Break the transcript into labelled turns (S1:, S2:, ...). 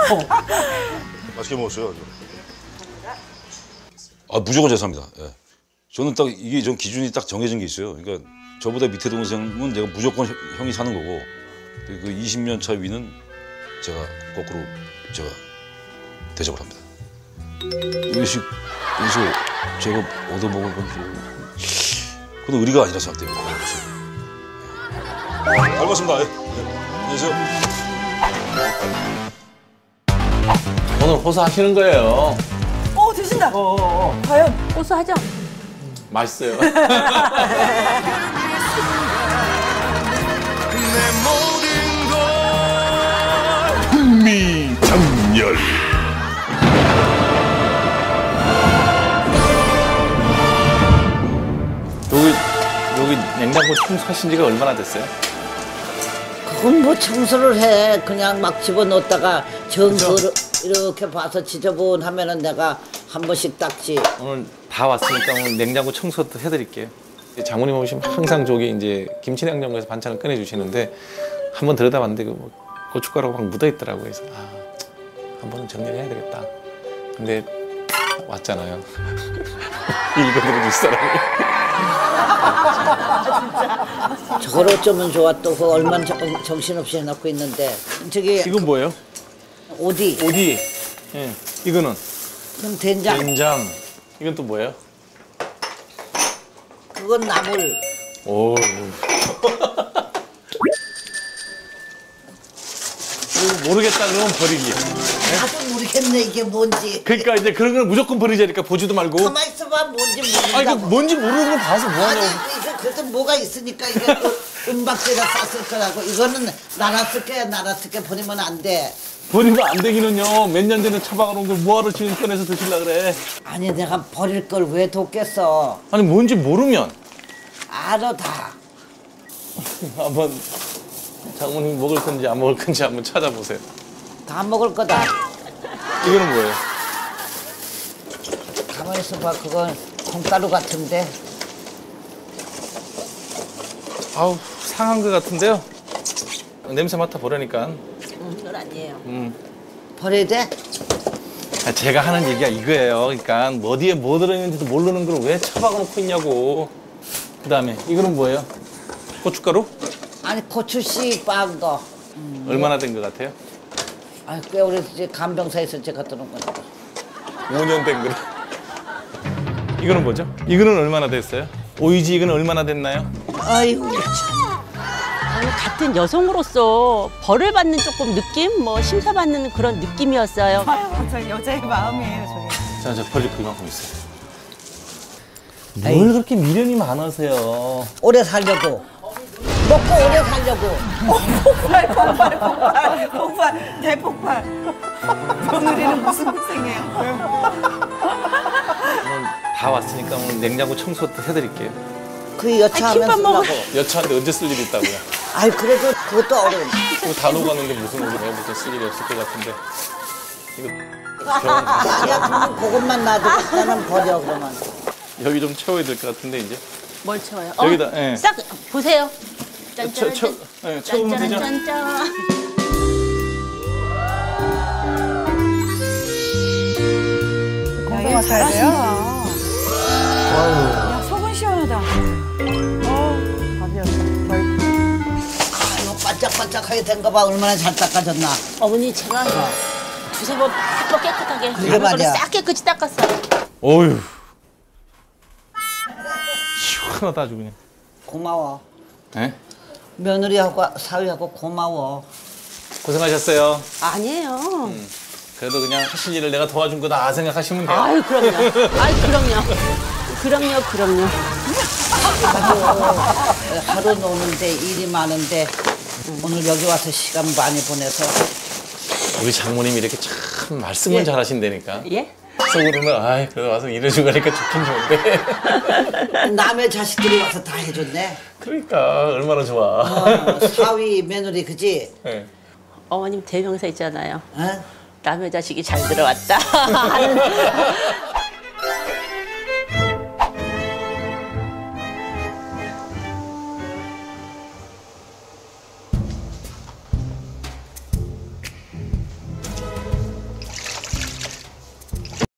S1: 맛있게 먹었어요. 아, 무조건 제사입니다. 예. 저는 딱 이게 전 기준이 딱 정해진 게 있어요. 그러니까 저보다 밑에 동생은 내가 무조건 형이 사는 거고 그 20년 차 위는 제가 거꾸로 제가 대접을 합니다. 이것이 그래서 제가 얻어먹을 건지 그건 의리가 아니라 생각돼요. 잘 먹었습니다. 예. 안녕하세요.
S2: 오늘 호소하시는 거예요.
S3: 드신다. 과연
S4: 고소하죠?
S2: 맛있어요.
S1: 흥미장렬.
S2: 여기 냉장고 청소하신 지가 얼마나 됐어요?
S5: 그건 뭐 청소를 해. 그냥 막 집어넣었다가 정서를 이렇게 봐서 지저분하면은 내가 한 번씩 닦지.
S2: 오늘 다 왔으니까 오늘 냉장고 청소도 해드릴게요. 장모님 오시면 항상 저기 이제 김치 냉장고에서 반찬을 꺼내주시는데 한번 들여다봤는데 그 고춧가루가 막 묻어있더라고요. 그래서 한 번은 정리를 해야 되겠다. 근데 왔잖아요. 읽어드릴 사람이.
S5: 저걸 어쩌면 좋아. 또 그 얼마나 정신없이 해놓고 있는데. 저기
S2: 이건 뭐예요?
S5: 오디.
S2: 오디. 예. 이거는
S5: 그럼 된장.
S2: 된장. 이건 또 뭐예요?
S5: 그건 나물.
S2: 오. 이거 모르겠다 그러면 버리기.
S5: 나도 모르겠네 이게 뭔지.
S2: 그러니까 이제 그런 건 무조건 버리자니까 보지도 말고.
S5: 가만히 있어봐 뭔지 모른다고.
S2: 아니 그 뭔지 모르는 거 봐서 뭐하냐고.
S5: 아니 그래도 뭐가 있으니까 이게 또 은박지에다 쌌을 거라고. 이거는 나라 쓸게 버리면 안 돼.
S2: 버리면 안 되기는요. 몇 년 전에 처박아놓은 걸 뭐하러 지금 꺼내서 드시려고 그래.
S5: 아니 내가 버릴 걸 왜 뒀겠어.
S2: 아니 뭔지 모르면
S5: 알아 다.
S2: 한번 장모님 먹을 건지 안 먹을 건지 한번 찾아보세요.
S5: 다 먹을 거다.
S2: 이거는 뭐예요?
S5: 가만히 있어봐. 그건 콩가루 같은데.
S2: 아우 상한 거 같은데요? 냄새 맡아 보라니까.
S4: 그건 아니에요.
S5: 버려야 돼?
S2: 제가 하는 얘기가 이거예요. 그러니까 어디에 뭐 들어있는지도 모르는 걸 왜 처박아 놓고 있냐고. 그 다음에 이거는 뭐예요? 고춧가루?
S5: 아니 고추씨 빻은 거.
S2: 얼마나 된 것 같아요?
S5: 아니 꽤 오래됐지. 간병사에서 제가 갖다 놓은 거니까.
S2: 5년 된 거래. 이거는 뭐죠? 이거는 얼마나 됐어요? 오이지 이건 얼마나 됐나요?
S5: 아이고 참.
S4: 같은 여성으로서 벌을 받는 조금 느낌? 뭐 심사받는 그런 느낌이었어요.
S3: 아유, 저 여자의 마음이에요, 저게.
S2: 자, 저 버릴 거 이만큼 있어요. 뭘 그렇게 미련이 많으세요?
S5: 오래 살려고. 먹고 오래 살려고.
S3: 폭발, 대폭발. 며느리는 무슨 고생이에요?
S2: 오늘 다 왔으니까 오늘 냉장고 청소도 해드릴게요.
S5: 그 여차하면
S4: 김밥 먹어.
S5: 쓰려고.
S2: 여차한데 언제 쓸 일이 있다고요?
S5: 아이 그래도 그것도 어려워.
S2: 그거 다 녹았는데 무슨 일이 내일부터 쓸 일이 없을 것 같은데. 이거
S5: 아니야 그러면 그것만 놔두고 나는 버려 그러면.
S2: 여기 좀 채워야 될 것 같은데 이제.
S4: 뭘 채워요?
S2: 여기다, 예.
S4: 싹 보세요. 짠짠짠.
S2: 예, 채우면 되죠?
S4: 짠짠짠.
S3: 공부가 잘해요. 야, 속은 시원하다. 밥이었어.
S5: 이거 반짝반짝하게 된 거 봐. 얼마나 잘 닦아졌나.
S4: 어머니 제가 두세 번 팍팍 깨끗하게
S5: 그래 말이야.
S4: 싹 깨끗이 닦았어요.
S2: 어휴. 시원하다 아주 그냥.
S5: 고마워.
S2: 예?
S5: 며느리하고 사위하고 고마워.
S2: 고생하셨어요.
S4: 아니에요.
S2: 그래도 그냥 하실 일을 내가 도와준 거다 생각하시면 돼요.
S4: 아유 그럼요. 아유 그럼요. 그럼요.
S5: 하루 노는데 일이 많은데 오늘 여기 와서 시간 많이 보내서
S2: 우리 장모님이 이렇게 참 말씀을 잘하신다니까.
S4: 예?
S2: 속으로는 아이 그래 와서 일해주고 가니까 좋긴 좋은데.
S5: 남의 자식들이 와서 다 해줬네.
S2: 그러니까 얼마나 좋아.
S5: 사위 며느리 그지?
S2: 네.
S4: 어머님 대명사 있잖아요.
S5: 어?
S4: 남의 자식이 잘 들어왔다. 하는